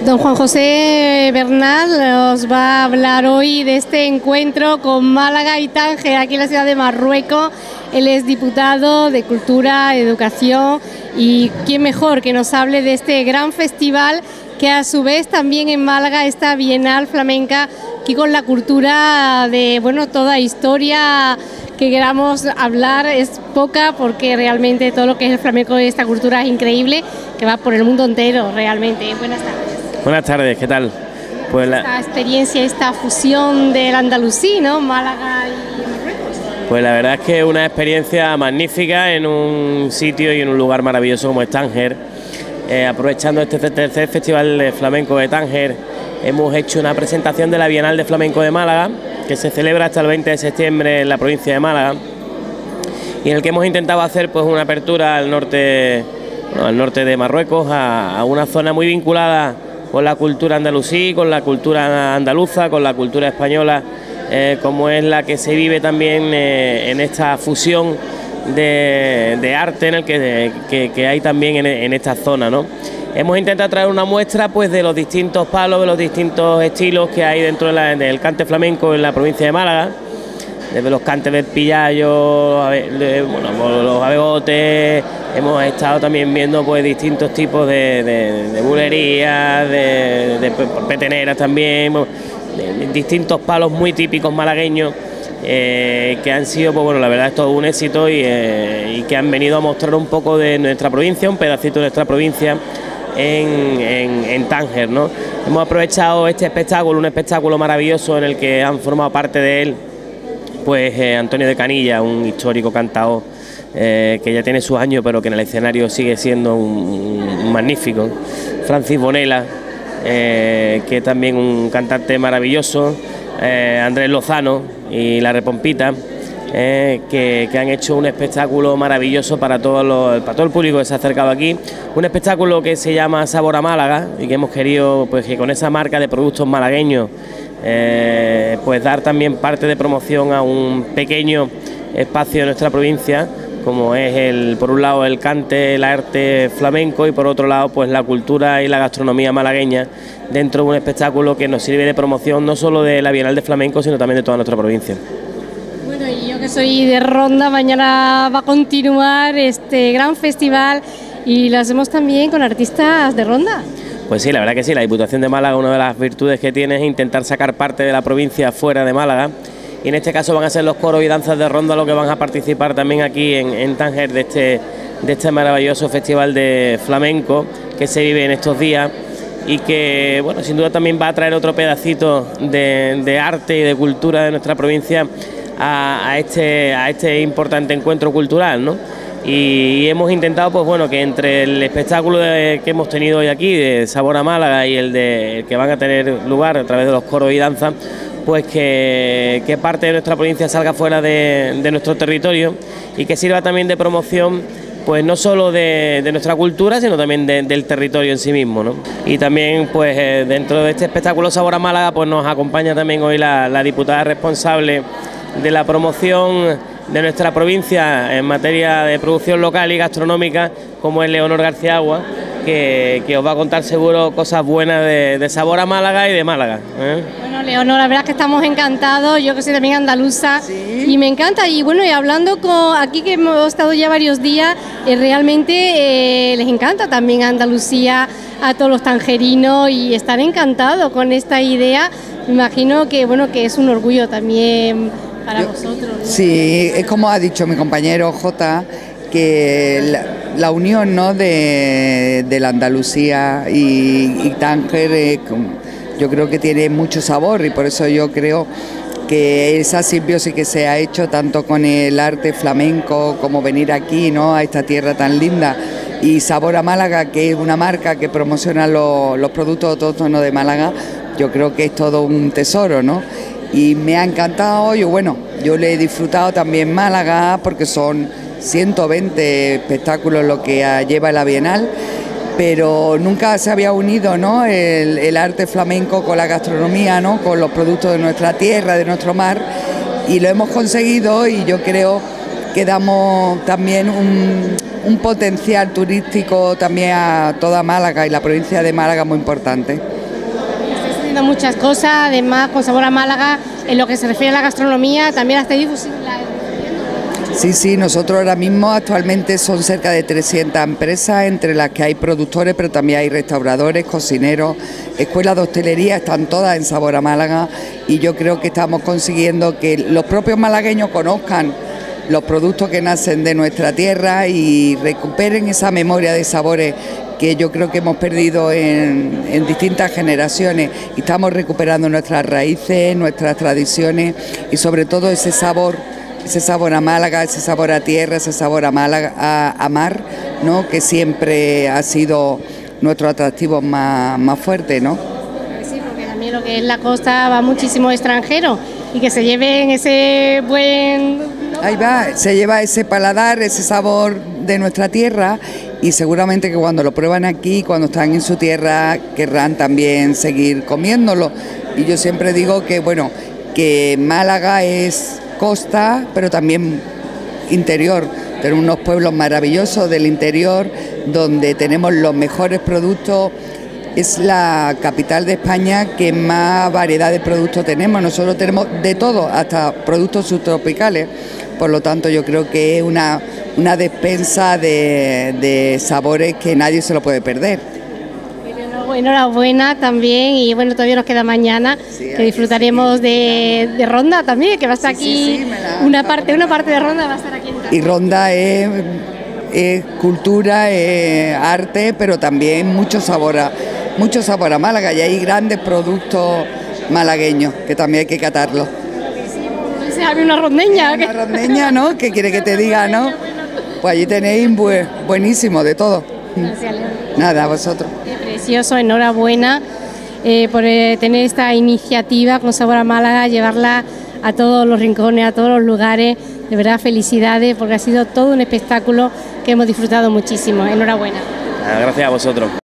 Don Juan José Bernal nos va a hablar hoy de este encuentro con Málaga y Tánger, aquí en la ciudad de Marruecos. Él es diputado de Cultura, Educación, y quién mejor que nos hable de este gran festival que a su vez también en Málaga, esta Bienal Flamenca, aquí con la cultura de, bueno, toda historia que queramos hablar es poca, porque realmente todo lo que es el flamenco y esta cultura es increíble, que va por el mundo entero realmente. Buenas tardes. Buenas tardes, ¿qué tal? Pues esta experiencia, esta fusión del andalusí, ¿no? Málaga y Marruecos. Pues la verdad es que es una experiencia magnífica en un sitio y en un lugar maravilloso como es Tánger. Aprovechando este tercer festival de flamenco de Tánger, hemos hecho una presentación de la Bienal de Flamenco de Málaga, que se celebra hasta el 20 de septiembre en la provincia de Málaga, y en el que hemos intentado hacer pues una apertura al norte de Marruecos, a una zona muy vinculada con la cultura andalusí, con la cultura andaluza, con la cultura española, como es la que se vive también en esta fusión de arte en el que hay también en esta zona, ¿no? Hemos intentado traer una muestra pues de los distintos palos, de los distintos estilos que hay dentro del cante flamenco en la provincia de Málaga, desde los cantes del pillallo, los abegotes. Hemos estado también viendo pues distintos tipos de bulerías, de peteneras también, de distintos palos muy típicos malagueños, que han sido, pues bueno, la verdad es todo un éxito, y que han venido a mostrar un poco de nuestra provincia, un pedacito de nuestra provincia en Tánger, ¿no? Hemos aprovechado este espectáculo, un espectáculo maravilloso en el que han formado parte de él pues Antonio de Canilla, un histórico cantador que ya tiene sus años, pero que en el escenario sigue siendo un magnífico. Francis Bonela, que también un cantante maravilloso, Andrés Lozano y La Repompita, que han hecho un espectáculo maravilloso para todo el público que se ha acercado aquí. Un espectáculo que se llama Sabor a Málaga, y que hemos querido pues que con esa marca de productos malagueños pues dar también parte de promoción a un pequeño espacio de nuestra provincia, como es por un lado el cante, el arte flamenco, y por otro lado pues la cultura y la gastronomía malagueña, dentro de un espectáculo que nos sirve de promoción no solo de la Bienal de Flamenco, sino también de toda nuestra provincia. Bueno, y yo que soy de Ronda, mañana va a continuar este gran festival, y lo hacemos también con artistas de Ronda. Pues sí, la verdad que sí, la Diputación de Málaga, una de las virtudes que tiene es intentar sacar parte de la provincia fuera de Málaga, y en este caso van a ser los coros y danzas de Ronda los que van a participar también aquí en Tánger de este maravilloso festival de flamenco que se vive en estos días, y que, bueno, sin duda también va a traer otro pedacito de arte y de cultura de nuestra provincia a este importante encuentro cultural, ¿no? Y hemos intentado, pues bueno, que entre el espectáculo que hemos tenido hoy aquí, de Sabor a Málaga, y el que van a tener lugar a través de los coros y danzas, pues que parte de nuestra provincia salga fuera de nuestro territorio, y que sirva también de promoción, pues no solo de nuestra cultura, sino también del territorio en sí mismo, ¿no? Y también pues dentro de este espectáculo Sabor a Málaga pues nos acompaña también hoy la diputada responsable de la promoción de nuestra provincia en materia de producción local y gastronómica, como es Leonor García Agua, que os va a contar seguro cosas buenas de Sabor a Málaga y de Málaga, ¿eh? Bueno, Leonor, la verdad es que estamos encantados, yo que soy también andaluza, ¿sí? Y me encanta, y bueno, y hablando aquí que hemos estado ya varios días, realmente les encanta también a Andalucía, a todos los tangerinos, y están encantados con esta idea. Me imagino que, bueno, que es un orgullo también para vosotros, ¿no? Sí, es como ha dicho mi compañero Jota, que la unión, ¿no?, de la Andalucía y Tánger, yo creo que tiene mucho sabor, y por eso yo creo que esa simbiosis que se ha hecho tanto con el arte flamenco como venir aquí, ¿no?, a esta tierra tan linda, y Sabor a Málaga, que es una marca que promociona los productos autóctonos de Málaga, yo creo que es todo un tesoro, ¿no? Y me ha encantado, yo le he disfrutado también Málaga, porque son 120 espectáculos lo que lleva la Bienal, pero nunca se había unido, ¿no?, el arte flamenco con la gastronomía, ¿no?, con los productos de nuestra tierra, de nuestro mar, y lo hemos conseguido, y yo creo que damos también un potencial turístico también a toda Málaga y la provincia de Málaga muy importante. haciendo muchas cosas, además con sabor a Málaga, en lo que se refiere a la gastronomía, también la estáis difundiendo. Sí, nosotros ahora mismo actualmente son cerca de 300 empresas, entre las que hay productores, pero también hay restauradores, cocineros, escuelas de hostelería, están todas en Sabor a Málaga, y yo creo que estamos consiguiendo que los propios malagueños conozcan los productos que nacen de nuestra tierra y recuperen esa memoria de sabores que yo creo que hemos perdido en distintas generaciones, y estamos recuperando nuestras raíces, nuestras tradiciones y sobre todo ese sabor a Málaga, ese sabor a tierra, ese sabor a Málaga, a mar, ¿no? Que siempre ha sido nuestro atractivo más fuerte, ¿no? Sí, porque también lo que es la costa va muchísimo extranjero y que se lleven ese buen... Ahí va, se lleva ese paladar, ese sabor de nuestra tierra, y seguramente que cuando lo prueban aquí, cuando están en su tierra, querrán también seguir comiéndolo. Y yo siempre digo que, bueno, que Málaga es costa, pero también interior. Tenemos unos pueblos maravillosos del interior donde tenemos los mejores productos. Es la capital de España que más variedad de productos tenemos. Nosotros tenemos de todo, hasta productos subtropicales. Por lo tanto, yo creo que es una despensa de sabores que nadie se lo puede perder. Enhorabuena también, y bueno, todavía nos queda mañana, sí, que disfrutaremos de Ronda también, que va a estar aquí, una parte de Ronda va a estar aquí en Tánger. Y Ronda es cultura, es arte, pero también mucho sabor a Málaga, y hay grandes productos malagueños que también hay que catarlos. Sí, había una rondeña. Una rondeña, ¿no? ¿Qué quiere que te diga, no? Pues allí tenéis buenísimo de todo. Gracias, nada, a vosotros. Qué precioso, enhorabuena por tener esta iniciativa con Sabor a Málaga, llevarla a todos los rincones, a todos los lugares. De verdad, felicidades, porque ha sido todo un espectáculo que hemos disfrutado muchísimo. Enhorabuena. Gracias a vosotros.